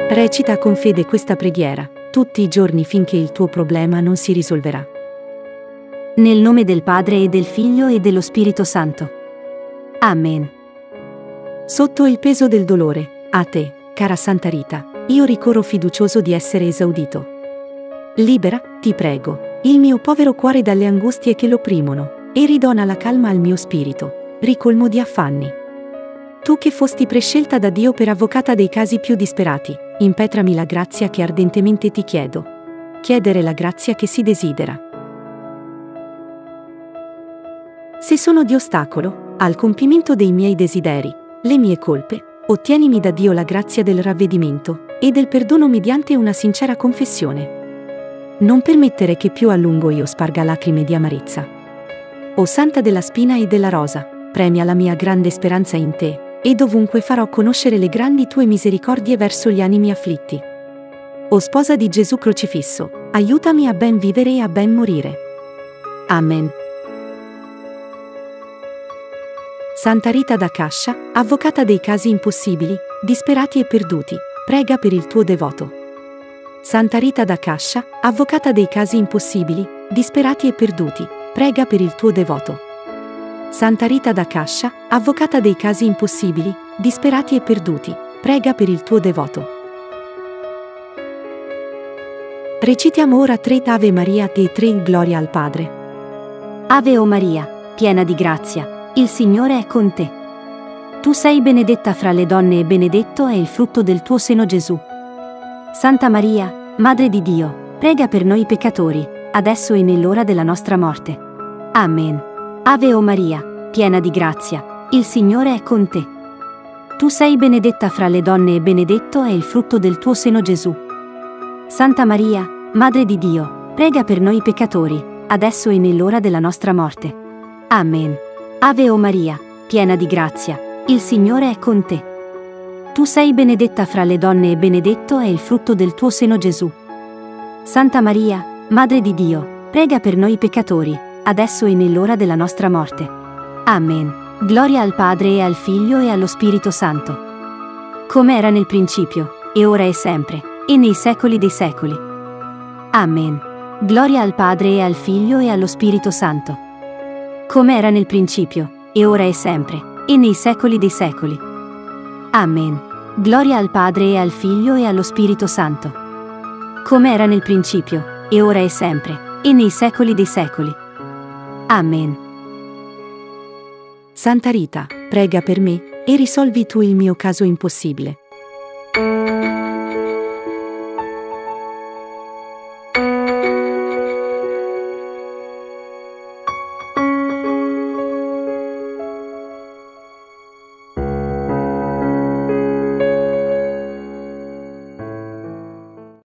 Recita con fede questa preghiera tutti i giorni finché il tuo problema non si risolverà. Nel nome del Padre e del Figlio e dello Spirito Santo. Amen. Sotto il peso del dolore, a te, cara Santa Rita, io ricorro fiducioso di essere esaudito. Libera, ti prego, il mio povero cuore dalle angustie che lo opprimono, e ridona la calma al mio spirito, ricolmo di affanni. Tu che fosti prescelta da Dio per avvocata dei casi più disperati, impetrami la grazia che ardentemente ti chiedo. Chiedere la grazia che si desidera. Se sono di ostacolo al compimento dei miei desideri, le mie colpe, ottienimi da Dio la grazia del ravvedimento e del perdono mediante una sincera confessione. Non permettere che più a lungo io sparga lacrime di amarezza. O Santa della Spina e della Rosa, premia la mia grande speranza in te, e dovunque farò conoscere le grandi tue misericordie verso gli animi afflitti. O Sposa di Gesù crocifisso, aiutami a ben vivere e a ben morire. Amen. Santa Rita da Cascia, avvocata dei casi impossibili, disperati e perduti, prega per il tuo devoto. Santa Rita da Cascia, avvocata dei casi impossibili, disperati e perduti, prega per il tuo devoto. Santa Rita da Cascia, avvocata dei casi impossibili, disperati e perduti, prega per il tuo devoto. Recitiamo ora 3 Ave Maria e 3 Gloria al Padre. Ave o Maria, piena di grazia, il Signore è con te. Tu sei benedetta fra le donne e benedetto è il frutto del tuo seno Gesù. Santa Maria, Madre di Dio, prega per noi peccatori, adesso e nell'ora della nostra morte. Amen. Ave o Maria, piena di grazia, il Signore è con te. Tu sei benedetta fra le donne e benedetto è il frutto del tuo seno Gesù. Santa Maria, Madre di Dio, prega per noi peccatori, adesso e nell'ora della nostra morte. Amen. Ave o Maria, piena di grazia, il Signore è con te. Tu sei benedetta fra le donne e benedetto è il frutto del tuo seno Gesù. Santa Maria, Madre di Dio, prega per noi peccatori, adesso e nell'ora della nostra morte. Amen. Gloria al Padre e al Figlio e allo Spirito Santo. Come era nel principio, e ora e sempre, e nei secoli dei secoli. Amen. Gloria al Padre e al Figlio e allo Spirito Santo. Come era nel principio, e ora e sempre, e nei secoli dei secoli. Amen. Gloria al Padre e al Figlio e allo Spirito Santo. Come era nel principio, e ora e sempre, e nei secoli dei secoli. Amen. Santa Rita, prega per me, e risolvi tu il mio caso impossibile.